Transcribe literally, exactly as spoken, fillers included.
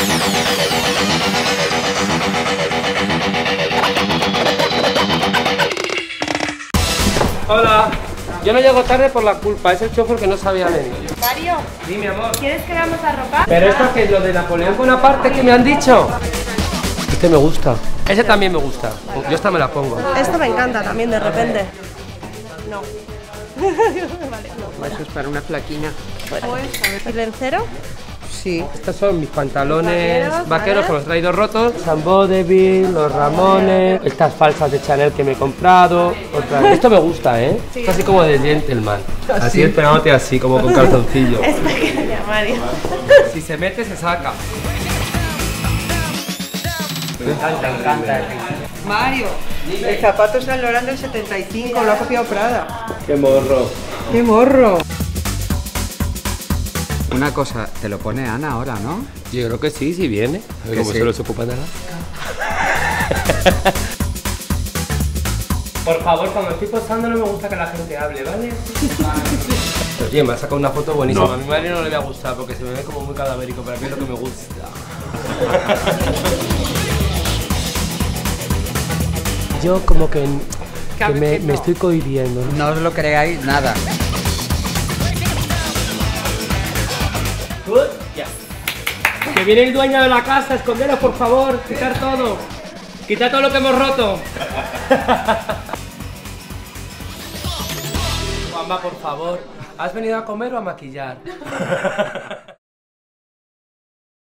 Hola. Yo no llego tarde por la culpa, es el chofer que no sabía leer. Mario, Sí, mi amor. ¿quieres que veamos la ropa? Pero esto que es lo de Napoleón Bonaparte que me han dicho. Este me gusta. Ese también me gusta. Yo esta me la pongo. Esto me encanta también de repente. No. Vale, no. Eso es para una flaquina. ¿Y lencero? Sí. Estos son mis pantalones Vaqueros, vaqueros ¿vale? con los traídos rotos. San Vodevil, los Ramones, estas falsas de Chanel que me he comprado. Otra. Esto me gusta, ¿eh? Sí. Esto así como de gentleman. ¿Ah, Así sí? esperándote así, como con calzoncillo. Es pequeña, Mario. Si se mete, se saca. Me encanta, me encanta. Mario, el zapato San Laurent del setenta y cinco, lo ha copiado Prada. ¡Qué morro! ¡Qué morro! Una cosa, te lo pone Ana ahora, ¿no? Yo creo que sí, si viene. Como sí. solo se ocupan de la... Por favor, cuando estoy posando no me gusta que la gente hable, ¿vale? Oye, me ha sacado una foto buenísima. No. A mi madre no le va a gustar porque se me ve como muy cadavérico, pero a mí es lo que me gusta. Yo como que, que me, me estoy cohibiendo, ¿no? No os lo creáis nada. Good, ya. Que viene el dueño de la casa, esconderos por favor, quitar todo. Quitar todo lo que hemos roto. Juanma, por favor, ¿has venido a comer o a maquillar?